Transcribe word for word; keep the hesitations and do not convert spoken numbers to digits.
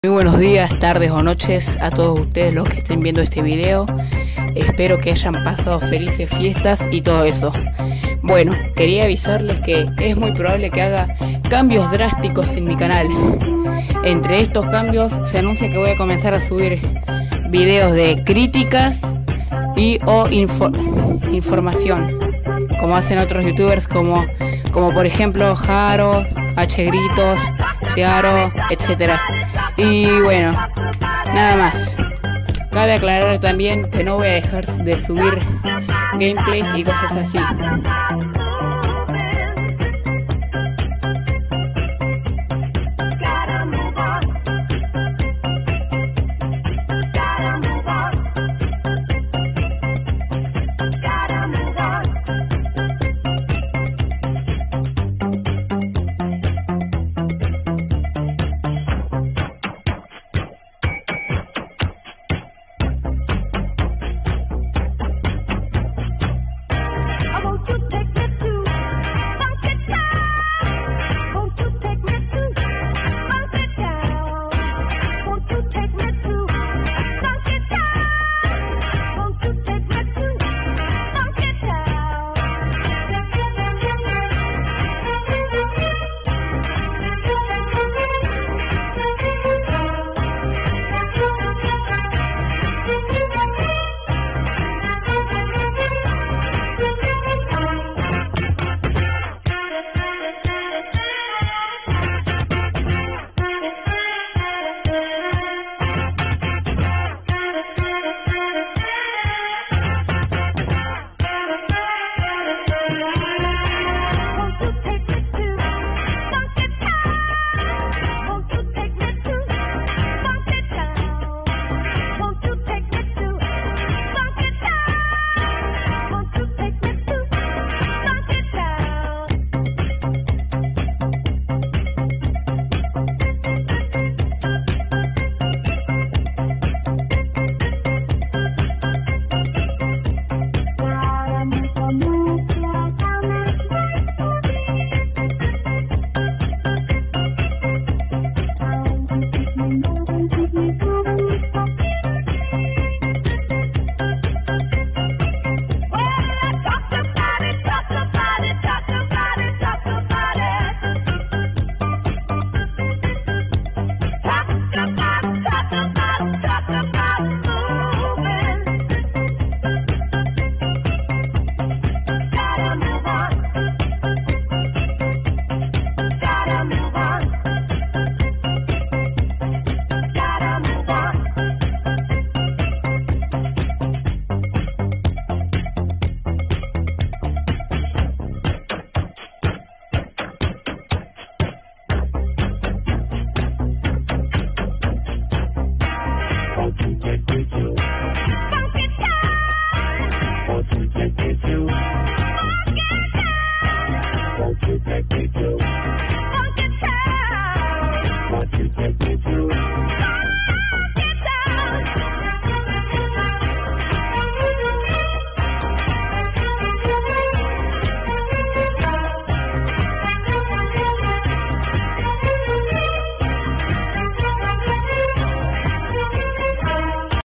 Muy buenos días, tardes o noches a todos ustedes los que estén viendo este video. Espero que hayan pasado felices fiestas y todo eso. Bueno, quería avisarles que es muy probable que haga cambios drásticos en mi canal. Entre estos cambios se anuncia que voy a comenzar a subir videos de críticas y o info información, como hacen otros youtubers como, como por ejemplo Jaro, H Gritos, Ciaro, etcétera. Y bueno, nada más. Cabe aclarar también que no voy a dejar de subir gameplays y cosas así.